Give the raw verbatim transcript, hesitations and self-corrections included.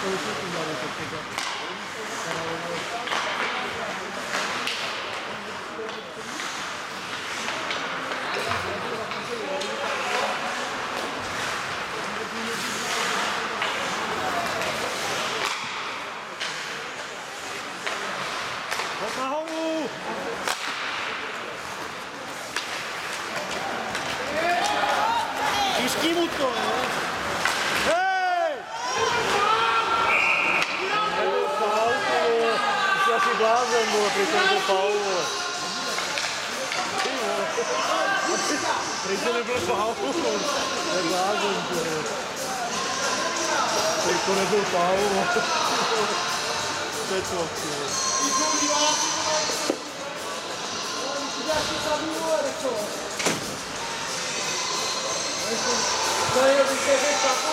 Nahoru! Těžký mu to, ne? Hej! Nebyl faul, ty jsi asi blázen, vole, prý to nebyl faul, vole. Ty vole. Prý to nebyl faul, vole. To je blázen, vole. Prý to nebyl faul, vole. To je co, vole. No, yo dije que